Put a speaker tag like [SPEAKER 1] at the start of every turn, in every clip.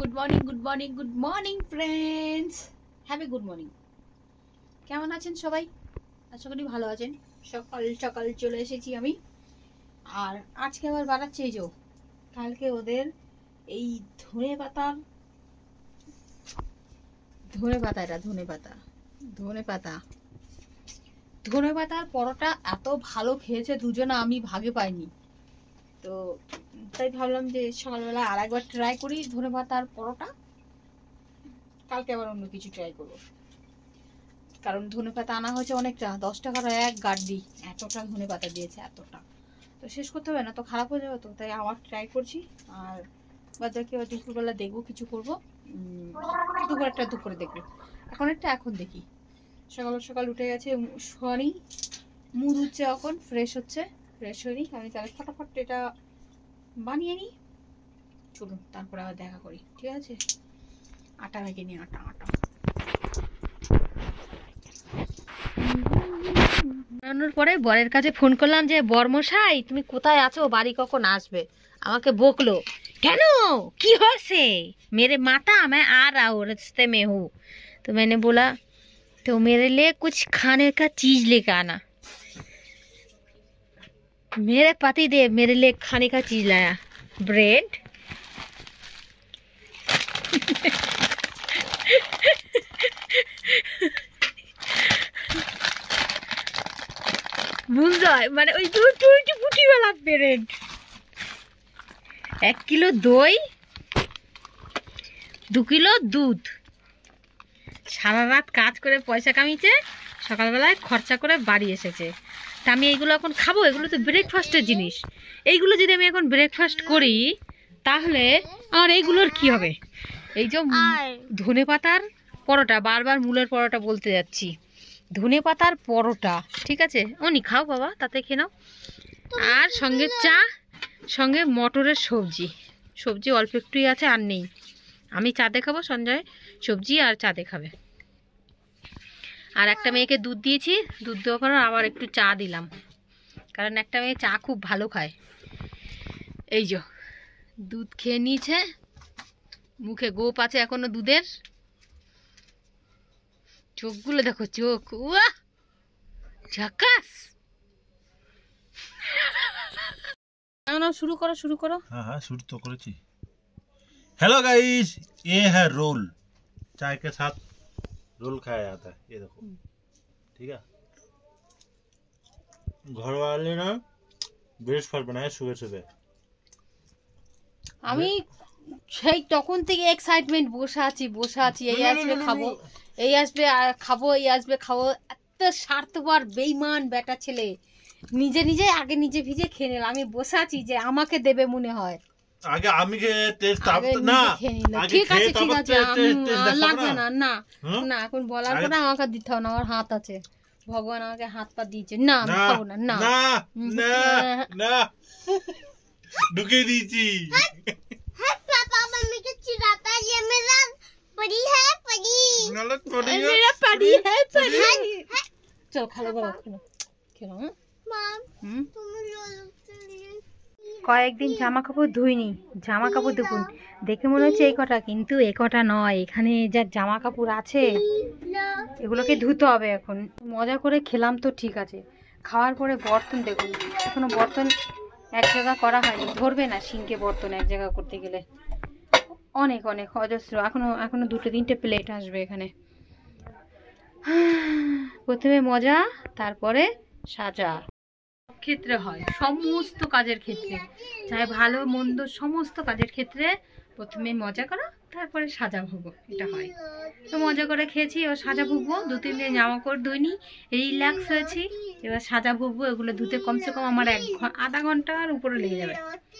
[SPEAKER 1] Good morning friends, heavy good morning. কেমন আছেন সবাই? আশা করি ভালো আছেন। সকাল সকাল চলে এসেছি আমি, আর আজকে আবার বানাচ্ছি এই যে কালকে ওদের এই ধনে পাতার পরোটা এত ভালো খেয়েছে দুজনে, আমি ভাগে পাইনি। তো তাই ভাবলাম যে সকালবেলা আর একবার ট্রাই করি ধনে পাতার পরোটা। কালকে আবার অন্য কিছু ট্রাই করবো, কারণ ধনে পাতা আনা হয়েছে অনেকটা, 10 টাকার এক গাড়ি, এতটা ধনে পাতা দিয়েছে, এতটা তো শেষ করতে হবে না, তো খারাপ হয়ে যাবে। তো তাই আবার ট্রাই করছি। আর বাজারকে দুপুরবেলা দেখবো কিছু করবো, দুপুরে দেখবো। এখন দেখি। সকাল সকাল উঠে গেছে সোয়ানি, মুড হচ্ছে, এখন ফ্রেশ হয়নি। আমি তাহলে ফটাফট এটা বানিয়ে নিই। চলুন তারপরে আবার দেখা করি, ঠিক আছে? আটা মেখে নিই, আটা বানানোর পরে বরের কাছে ফোন করলাম যে বরমশাই তুমি কোথায় আছো, বাড়ি কখন আসবে? আমাকে বকলো, কেন কি হয়েছে? मेरे माता मैं आ रहा हूँ, रास्ते में हूँ। तो मैंने बोला तो मेरे लिए कुछ खाने का चीज लेकर आना। मेरे पति देव मेरे लिए खाने का चीज लाया, ब्रेड বুঝায় মানে ওই টুটি ফুটিওয়ালা ব্রেড, 1 কিলো দই, 2 কিলো দুধ। সারা রাত কাজ করে পয়সা কামিয়েছে, সকালবেলায় খরচা করে বাড়ি এসেছে। তা আমি এইগুলো এখন খাবো? এগুলো তো ব্রেকফাস্টের জিনিস। এইগুলো যদি আমি এখন ব্রেকফাস্ট করি তাহলে আমার এইগুলোর কি হবে? এই যে ধনে পাতার পরোটা, বারবার মূলের পরোটা বলতে যাচ্ছি, ধনে পাতার পরোটা, ঠিক আছে? অনি খাও বাবা, তাতে খেয়ে নাও। আর সঙ্গে চা, সঙ্গে মটরের সবজি অল্প একটুই আছে, আর নেই। আমি চা দিয়ে খাবো, সঞ্জয় সবজি আর চা দিয়ে খাবে। আর একটা মেয়েকে দুধ দিয়েছি, দুধ দেওয়ার পর আবার একটু চা দিলাম, কারণ একটা মেয়ে চা খুব ভালো খায়। এই যে দুধ খেয়ে নিয়েছে, মুখে গোপ আছে এখনো দুধের। চোখগুলো দেখো, চোখ উয়া ঝাকাস। शुरू करो।
[SPEAKER 2] हाँ शुरू तो करेছি। हेलो गाइस, ये है रोल। चाय के साथ रोल खाया जाता है, ये देखो, ठीक है? घर वाले ना ब्रेकफास्ट बनाया सुबह सुबह।
[SPEAKER 1] আমি সেই তখন থেকে এক্সাইটমেন্ট বসে আছি এই আসবে খাবো, এই আসবে খাবো, এই আসবে খাবো। এত স্বার্থপর বেঈমান বেটা ছেলে, নিজে আগে নিজে ভিজে খেয়ে নিল। আমি বসে আছি যে আমাকে দেবে মনে হয়।
[SPEAKER 2] আগে আমি টেস্ট না,
[SPEAKER 1] ঠিক আছে লাগবে না এখন বলার পরে আমাকে দিতে হবে না, আমার হাত আছে, ভগবান আমাকে হাত পা দিয়েছে। না আমি খাবো না, না
[SPEAKER 2] না ঢুকে দিয়েছি।
[SPEAKER 3] पापा मम्मी को चिढ़ाता है, ये मेरा परी है, परी
[SPEAKER 1] मेरा परी है। चलो खा लो बाबा, खेलो।
[SPEAKER 3] मम तुम रोल
[SPEAKER 1] কয়েকদিন জামা কাপড় ধুইনি, জামা কাপড় দেখুন, দেখে মনে হচ্ছে এই কটা, কিন্তু এই কটা নয়। এখানে যা জামা কাপড় আছে এগুলোকে ধুতে হবে এখন। মজা করে খেলাম তো ঠিক আছে, খাওয়ার পরে বর্তন দেখুন, এখনো বর্তন এক জায়গা করা হয়নি। ধরবে না সিঙ্কে বর্তন এক জায়গা করতে গেলে, অনেক অজস্র। এখনো 2-3টে প্লেট আসবে এখানে। প্রথমে মজা, তারপরে সাজা। ক্ষেত্রে হয়, সমস্ত কাজের ক্ষেত্রে, চাই ভালো মন্দ, সমস্ত কাজের ক্ষেত্রে প্রথমে মজা করো, তারপরে সাজা ভুগো, এটা হয়। তো মজা করে খেয়েছি, এবার সাজা ভুগবো। 2-3 দিন জামা কাপড় ধুইনি, রিল্যাক্স হয়েছি, এবার সাজা ভুগবো। এগুলো ধুতে কমসে কম আমার আধা ঘন্টার উপরে লেগে যাবে,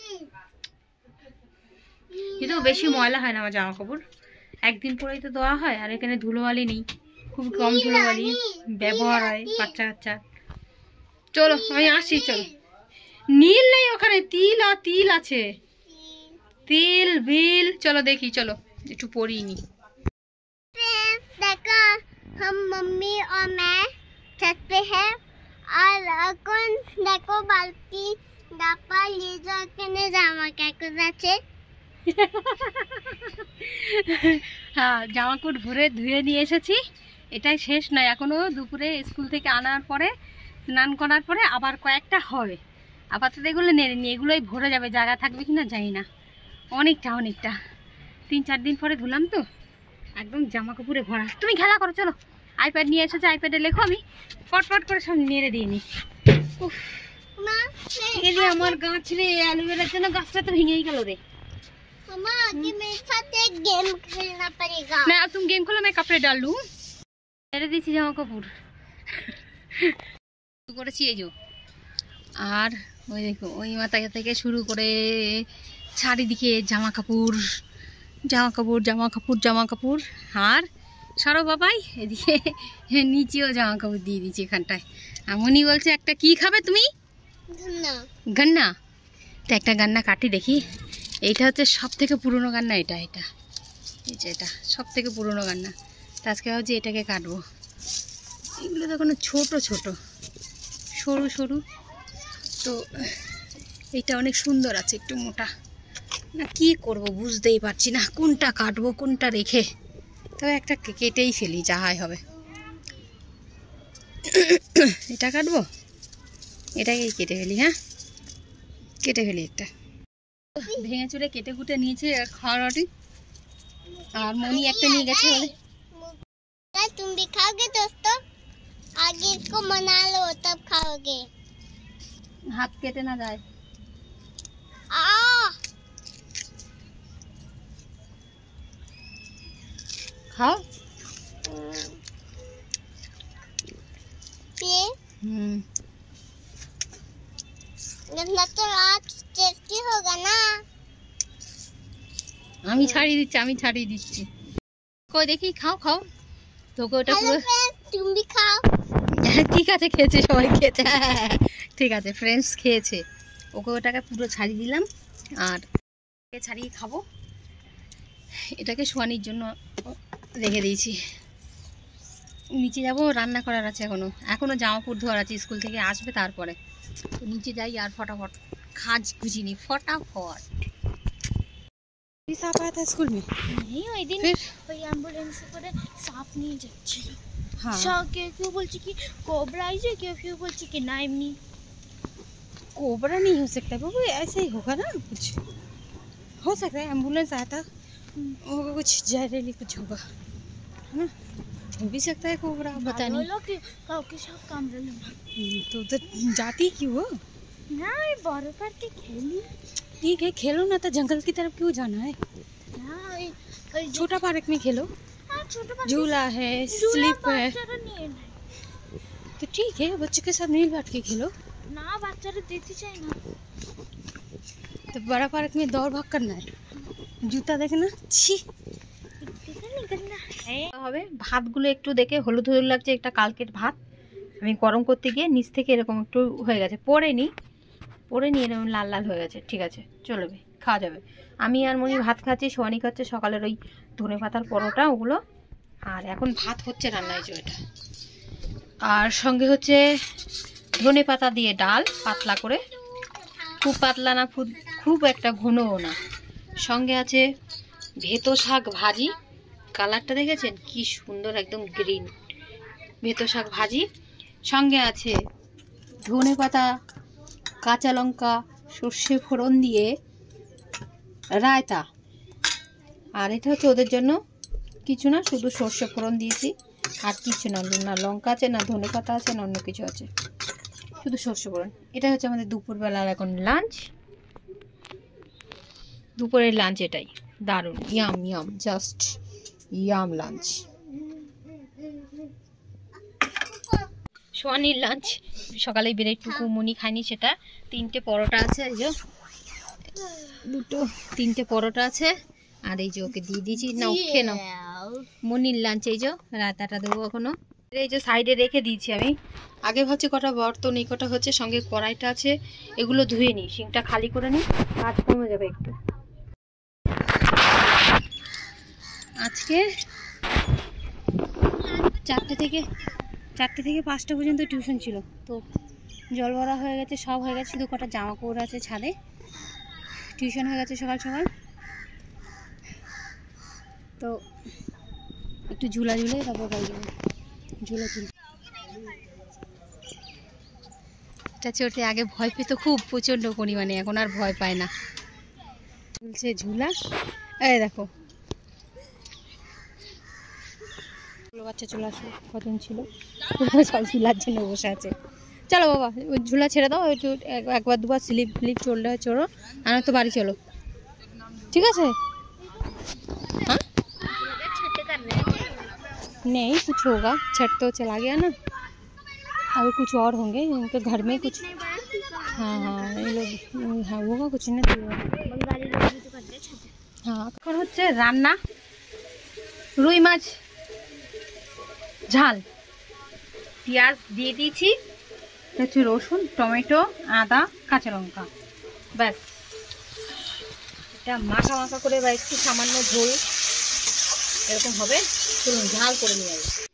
[SPEAKER 1] কিন্তু বেশি ময়লা হয় না আমার জামা কাপড়, একদিন পরেই তো দেওয়া হয়। আর এখানে ধুলোবালি নেই, খুব কম ধুলোবালি ব্যবহার হয় বাচ্চা কাচ্চা। চলো আমি আসছি, চলো। নীল নেই ওখানে, তিল আছে, তিল বিল। চলো দেখি, চলো একটু পড়িয়ে নি।
[SPEAKER 3] देखो हम मम्मी और मैं छत पे हैं, और कौन देखो बाल्टी डापा ले जाके ने जामा क्या कर रहा है।
[SPEAKER 1] হ্যাঁ, জামা কাপড় ভরে ধুয়ে নিয়ে এসেছি। এটাই শেষ নয়, এখনো দুপুরে স্কুল থেকে আনার পরে স্নান করার পরে আবার কয়েকটা হবে। আপাতত এগুলো নেড়ে নিই, এগুলোই ভরে যাবে, জায়গা থাকবে কিনা জানি না। অনেকটা 3-4 দিন পরে ধুলাম তো, একদম জামা কাপড়ে ভরা। তুমি খেলা করো, চলো। আইপ্যাড নিয়ে এসেছে, আইপ্যাডে লেখো, আমি পটপট করে সব নেড়ে দিয়ে নিই। আমার গাছ রে, অ্যালোভেরার জন্য গাছটা তো ভেঙেই গেল রে।
[SPEAKER 3] मम्मा आगे मेरे साथ एक गेम खेलना पड़ेगा।
[SPEAKER 1] मैं अब तुम गेम खोलो, मैं कपड़े डाल लूं। मेरे দিয়েছি জামা কাপড় করেছি এই যে। আর ওই দেখো, ওই মাথা থেকে শুরু করে চারিদিকে জামা কাপড় জামা কাপড় জামা কাপড় জামা কাপড়। আর সরো বাবাই, এদিকে নিচেও জামা কাপড় দিয়ে দিচ্ছি এখানটায়। এমনই বলছে একটা কি খাবে তুমি? গান্না। তো একটা গান্না কাটি দেখি। এইটা হচ্ছে সব থেকে পুরনো গান্না, এটা এই যে এটা সব থেকে পুরনো গান্না। তো আজকে ভাবছি এটাকে কাটবো। এগুলো তো কোনো ছোট ছোট সরু সরু, তো এইটা অনেক সুন্দর আছে, একটু মোটা না। কি করব বুঝতেই পারছি না, কোনটা কাটবো কোনটা রেখে। তবে একটা কেটেই ফেলি, যা হয় হবে। এটা কাটবো, এটাকেই কেটে ফেলি। হ্যাঁ, কেটে ফেলি একটা। ভেঙে চুরে কেটে কুটে নিয়েছে খাওয়াটি। আর মনি একটা নিয়ে গেছে বলে।
[SPEAKER 3] तुम भी खाओगे दोस्तों? आगे इसको मना लो तब खाओगे।
[SPEAKER 1] हाथ केटे ना जाए। खाओ।
[SPEAKER 3] गन्ना तो आज टेस्टी होगा ना।
[SPEAKER 1] আমি ছাড়িয়ে দিচ্ছি। কই দেখি, খাও খাও। তোকে ওটা পুরো
[SPEAKER 3] তুমি भी খাও।
[SPEAKER 1] ঠিক আছে, খেয়েছে, সবাই খেয়েছে। ঠিক আছে, ফ্রেন্ডস খেয়েছে। ওকে ওটাকে পুরো ছাড়িয়ে দিলাম। আর ছাড়িয়ে খাবো। এটাকে শোয়ানির জন্য রেখে দিয়েছি। নিচে যাবো, রান্না করার আছে এখনো জামা কাপড় ধোয়ার আছে, স্কুল থেকে আসবে তারপরে। তো নিচে যাই আর ফটাফট खाज गुजिनी फटाफट। सांप आया था स्कूल में?
[SPEAKER 3] नहीं, ওই দিন ওই অ্যাম্বুলেন্সে করে সাপ নিয়ে যাচ্ছিল। হ্যাঁ, কেউ বলছে কি কোবরা আইছে, কেউ বলছে কি না এমনি।
[SPEAKER 1] कोबरा नहीं हो सकता बाबू, ऐसा ही होगा ना, कुछ हो सकता है। एम्बुलेंस आया था, होगा कुछ जहरीली कुछ होगा, है ना, हो भी सकता है कोबरा, पता नहीं।
[SPEAKER 3] बोलो कि काउके साप कामड़े ना।
[SPEAKER 1] तो उधर जाती क्यों हो?
[SPEAKER 3] ना ये बड़े पर के खेली।
[SPEAKER 1] ठीक है, खेलो ना, तो जंगल की तरफ क्यों जाना है?
[SPEAKER 3] ना
[SPEAKER 1] छोटा पार्क में खेलो।
[SPEAKER 3] हाँ, छोटा पार्क,
[SPEAKER 1] झूला है, स्लिप है,
[SPEAKER 3] नहीं
[SPEAKER 1] तो ठीक है, बच्चे के साथ नहीं बैठ के खेलो
[SPEAKER 3] ना, বাচ্চারা দেখতে চায় না।
[SPEAKER 1] तो बड़ा पार्क में दौड़ भाग करना है, जूता देखना। ছি, হবে ভাতগুলো একটু দেখে হলুদ হলুদ লাগছে, একটা কালকের ভাত আমি গরম করতে গিয়ে নিচ থেকে এরকম একটু হয়ে গেছে, পরে নিয়ে এরকম লাল লাল হয়ে গেছে। ঠিক আছে, চলবে, খাওয়া যাবে। আমি আর মনি ভাত খাচ্ছি, সোয়ানি খাচ্ছে সকালের ওই ধনে পাতার পরোটা ওগুলো। আর এখন ভাত হচ্ছে রান্না, হয়েছে এটা। আর সঙ্গে হচ্ছে ধনে পাতা দিয়ে ডাল, পাতলা করে, খুব পাতলা না, খুব একটা ঘনও না। সঙ্গে আছে ভেতো শাক ভাজি, কালারটা দেখেছেন কি সুন্দর, একদম গ্রিন ভেতো শাক ভাজি। সঙ্গে আছে ধনে পাতা, কাঁচা লঙ্কা, সর্ষে ফোড়ন দিয়ে রায়তা। আর এটা হচ্ছে ওদের জন্য কিছু না, শুধু সর্ষে ফোড়ন দিয়েছি, আর কিছু না, না লঙ্কা আছে, না ধনে পাতা আছে, না অন্য কিছু আছে, শুধু সর্ষে ফোড়ন। এটা হচ্ছে আমাদের দুপুরবেলার এখন লাঞ্চ, দুপুরের লাঞ্চ এটাই। দারুণ, yum yum, just yum lunch. সোয়ানির লাঞ্চ সকালে বেরেটুকু মনি খায়নি, সেটা 3টে পরোটা আছে, এই যে 3টে পরোটা আছে। আর এই যে ওকে দিয়ে দিয়েছি, না খেয়ে নাও। মনির লাঞ্চ এই যে রায়তাটা দেবো এখনো, এই যে সাইডে রেখে দিয়েছি আমি। আগে ভাবছি কটা বর্তন, এই কটা হচ্ছে, সঙ্গে কড়াইটা আছে, এগুলো ধুয়ে নিই, সিংটা খালি করে নিই, কাজ কমে যাবে একটু। আজকে 4টে থেকে 5টা পর্যন্ত টিউশন ছিল, তো জল ভরা হয়ে গেছে, সব হয়ে গেছে, শুধু কটা জামা কাপড় আছে ছাদে। টিউশন হয়ে গেছে সকাল সকাল। তো একটু ঝুলা ঝুলে তারপর গাড়ি যাবো, ঝুলা ঝুলে। এটা চড়তে আগে ভয় পেতো খুব প্রচণ্ড পরিমাণে, এখন আর ভয় পায় না। ঝুলছে ঝুলা, এই দেখো বাচ্চা চলে আসলো, কজন ছিল সব ঝুলার জন্য বসে আছে। চলো বাবা ওই ঝুলা ছেড়ে দাও, একটু একবার দুবার স্লিপ ফ্লিপ চললে হয় চড়ো, আর তো বাড়ি চলো, ঠিক আছে? हाँ नहीं कुछ होगा, छठ तो चला गया ना, अभी कुछ और होंगे इनके घर में कुछ। हाँ हाँ ये लोग हाँ होगा कुछ ना तो हाँ। এখন হচ্ছে রান্না, রুই মাছ ঝাল, পেঁয়াজ দিয়ে দিয়েছি, হচ্ছে রসুন টমেটো আদা কাঁচা লঙ্কা, ব্যাস এটা মাখা মাখা করে বা একটু সামান্য ঝোল এরকম হবে। চলুন ঝাল করে নিয়ে আসি।